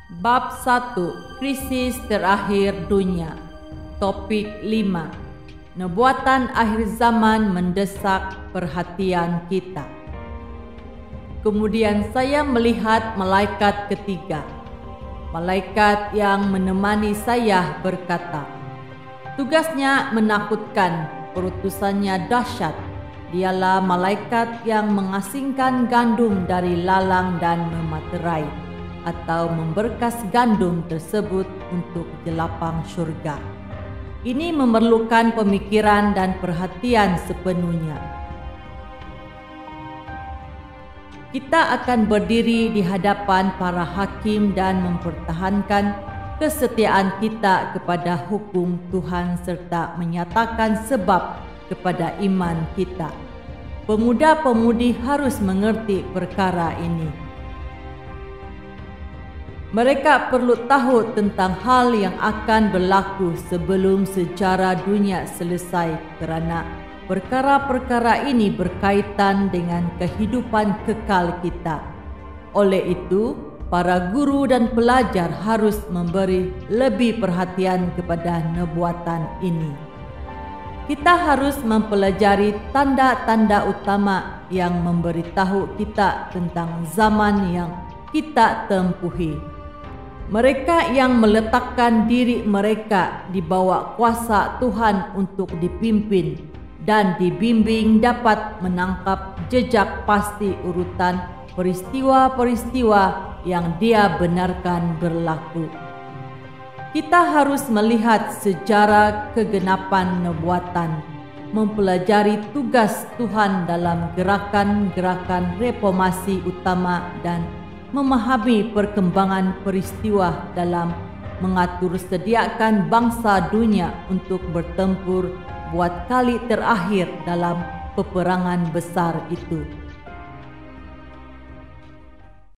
Bab 1. Krisis terakhir dunia. Topik 5. Nubuatan akhir zaman mendesak perhatian kita. Kemudian saya melihat malaikat ketiga. Malaikat yang menemani saya berkata, tugasnya menakutkan, perutusannya dahsyat. Dialah malaikat yang mengasingkan gandum dari lalang dan mematerai, atau memberkas gandum tersebut untuk jelapang syurga. Ini memerlukan pemikiran dan perhatian sepenuhnya. Kita akan berdiri di hadapan para hakim dan mempertahankan kesetiaan kita kepada hukum Tuhan serta menyatakan sebab kepada iman kita. Pemuda-pemudi harus mengerti perkara ini. Mereka perlu tahu tentang hal yang akan berlaku sebelum sejarah dunia selesai, kerana perkara-perkara ini berkaitan dengan kehidupan kekal kita. Oleh itu, para guru dan pelajar harus memberi lebih perhatian kepada nubuatan ini. Kita harus mempelajari tanda-tanda utama yang memberitahu kita tentang zaman yang kita tempuhi. Mereka yang meletakkan diri mereka di bawah kuasa Tuhan untuk dipimpin dan dibimbing dapat menangkap jejak pasti urutan peristiwa-peristiwa yang Dia benarkan berlaku. Kita harus melihat sejarah kegenapan nubuatan, mempelajari tugas Tuhan dalam gerakan-gerakan reformasi utama dan memahami perkembangan peristiwa dalam mengatur sediakan bangsa dunia untuk bertempur buat kali terakhir dalam peperangan besar itu.